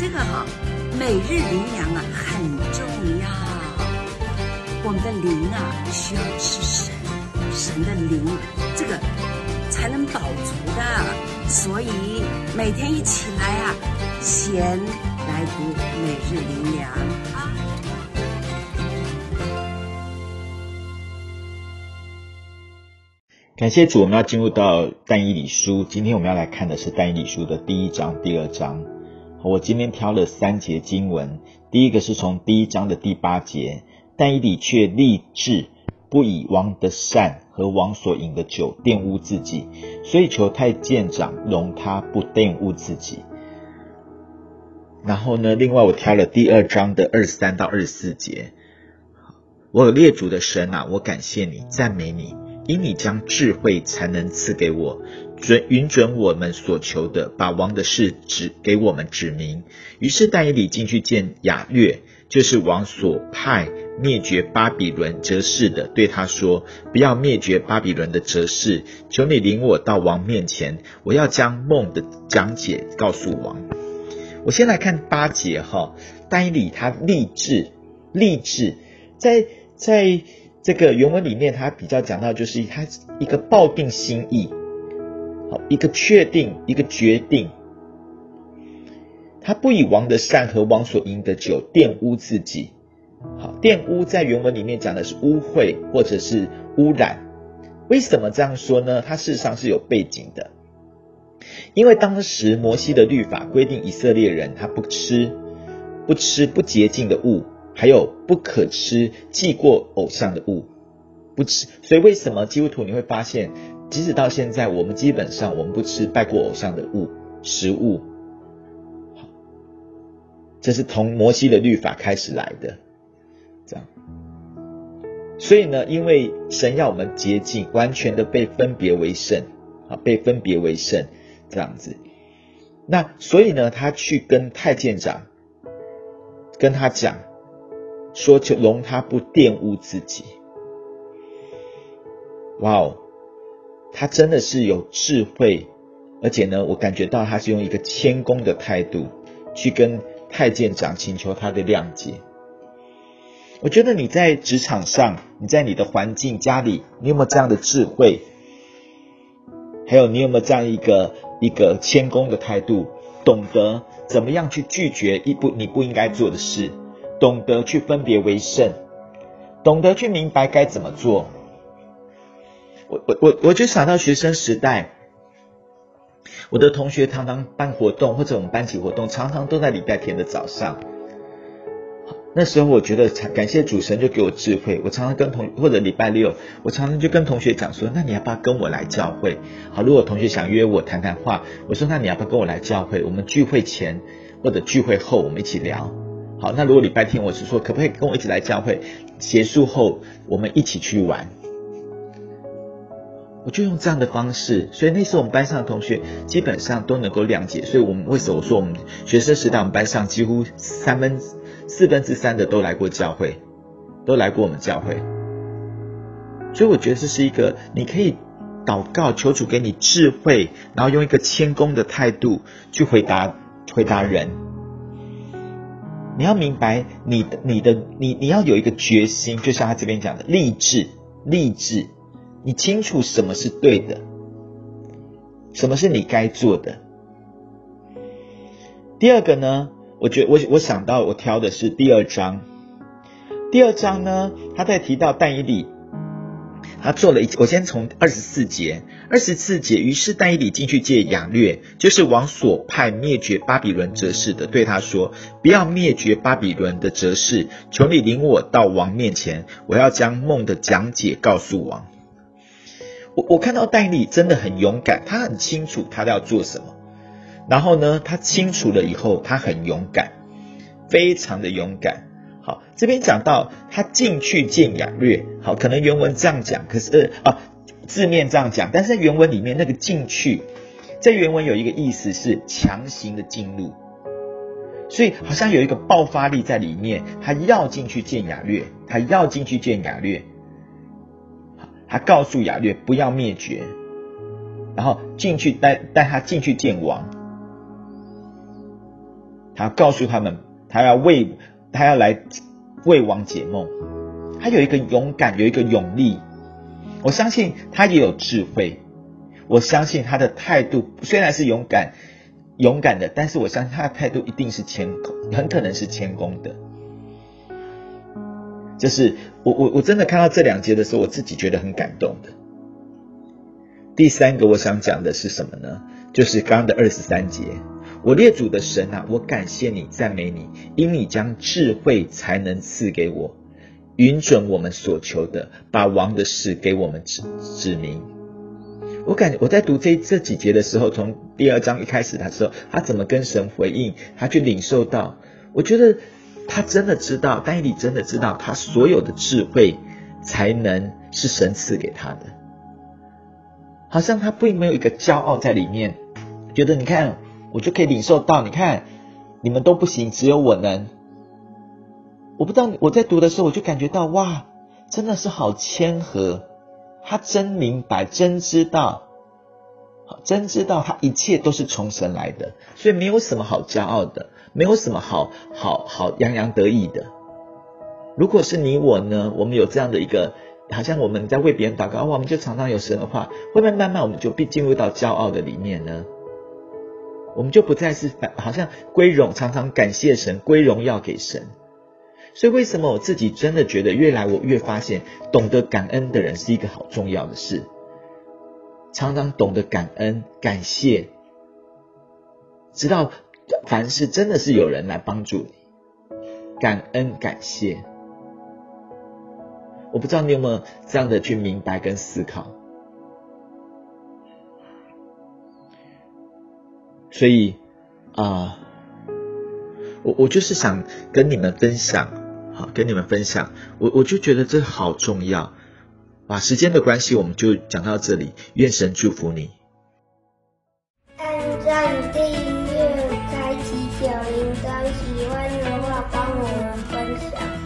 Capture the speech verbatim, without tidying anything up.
这个哈、哦，每日灵粮啊很重要。我们的灵啊需要吃神，神的灵这个才能饱足的。所以每天一起来啊，先来读每日灵粮啊。 感谢主，我们要进入到但以理书。今天我们要来看的是但以理书的第一章、第二章。我今天挑了三节经文，第一个是从第一章的第八节，但以理却立志不以王的膳和王所饮的酒玷污自己，所以求太监长容他不玷污自己。然后呢，另外我挑了第二章的二十三到二十四节，我有列祖的神啊，我感谢你，赞美你，因你将智慧才能赐给我，准允准我们所求的，把王的事指给我们指明。于是但以理进去见亚略，就是王所派灭绝巴比伦哲士的，对他说：不要灭绝巴比伦的哲士，求你领我到王面前，我要将梦的讲解告诉王。我先来看八节哈，但以理他立志，立志在在这个原文里面，他比较讲到就是他一个抱定心意，好，一个确定，一个决定。他不以王的膳和王所饮的酒玷污自己。好，玷污在原文里面讲的是污秽或者是污染。为什么这样说呢？它事实上是有背景的。因为当时摩西的律法规定以色列人他不吃不吃不洁净的物，还有不可吃祭过偶像的物，不吃。所以为什么基督徒你会发现，即使到现在我们基本上我们不吃拜过偶像的物食物，这是从摩西的律法开始来的，这样。所以呢，因为神要我们洁净，完全的被分别为圣，好，被分别为圣，这样子。那所以呢，他去跟太监长跟他讲，说求容他不玷污自己。哇哦，他真的是有智慧，而且呢，我感觉到他是用一个谦恭的态度去跟太监长请求他的谅解。我觉得你在职场上，你在你的环境家里，你有没有这样的智慧？还有你有没有这样一个一个谦恭的态度，懂得怎么样去拒绝一不你不应该做的事，懂得去分别为圣，懂得去明白该怎么做。我我我我就想到学生时代，我的同学常常办活动，或者我们班级活动常常都在礼拜天的早上。那时候我觉得感谢主神就给我智慧，我常常跟同或者礼拜六，我常常就跟同学讲说，那你要不要跟我来教会？好，如果同学想约我谈谈话，我说那你要不要跟我来教会？我们聚会前或者聚会后我们一起聊。好，那如果礼拜天我是说可不可以跟我一起来教会？结束后我们一起去玩。我就用这样的方式，所以那时候我们班上的同学基本上都能够谅解。所以我们为什么说我们学生时代我们班上几乎三分四分之三的都来过教会，都来过我们教会。所以我觉得这是一个你可以祷告求主给你智慧，然后用一个谦恭的态度去回答回答人。你要明白你的你的你你要有一个决心，就像他这边讲的立志立志。你清楚什么是对的，什么是你该做的。第二个呢，我觉得我我想到我挑的是第二章。第二章呢，他在提到但以理，他做了一，我先从二十四节，二十四节，于是但以理进去见亚略，就是王所派灭绝巴比伦哲士的，对他说：不要灭绝巴比伦的哲士，求你领我到王面前，我要将梦的讲解告诉王。我我看到但以理真的很勇敢，他很清楚他要做什么，然后呢，他清楚了以后，他很勇敢，非常的勇敢。好，这边讲到他进去见亚略，好，可能原文这样讲，可是啊字面这样讲，但是在原文里面那个进去，在原文有一个意思是强行的进入，所以好像有一个爆发力在里面，他要进去见亚略，他要进去见亚略。他告诉亚略不要灭绝，然后进去带带他进去见王。 他告诉他们，他要为他要来为王解梦，他有一个勇敢，有一个勇力。我相信他也有智慧，我相信他的态度虽然是勇敢勇敢的，但是我相信他的态度一定是谦恭，很可能是谦恭的。这是我我我真的看到这两节的时候，我自己觉得很感动的。第三个我想讲的是什么呢？就是刚刚的二十三节，我列祖的神啊，我感谢你，赞美你，因你将智慧才能赐给我，允准我们所求的，把王的事给我们指指明。我感觉我在读这这几节的时候，从第二章一开始的时候，他怎么跟神回应，他去领受到，我觉得他真的知道，但以理真的知道，他所有的智慧才能是神赐给他的。好像他并没有一个骄傲在里面，觉得你看我就可以领受到，你看你们都不行，只有我能。我不知道，我在读的时候我就感觉到，哇，真的是好谦和，他真明白，真知道，真知道他一切都是从神来的，所以没有什么好骄傲的，没有什么好好好洋洋得意的。如果是你我呢，我们有这样的一个，好像我们在为别人祷告，我们就常常有神的话，会不会慢慢我们就进入到骄傲的里面呢？我们就不再是好像归荣，常常感谢神，归荣耀给神。所以为什么我自己真的觉得越来我越发现，懂得感恩的人是一个好重要的事。常常懂得感恩感谢，知道凡事真的是有人来帮助你，感恩感谢。我不知道你有没有这样的去明白跟思考。所以啊、呃，我我就是想跟你们分享，好，跟你们分享，我我就觉得这好重要。把时间的关系，我们就讲到这里。愿神祝福你。 按赞、订阅、开启小铃铛，喜欢的话帮我们分享。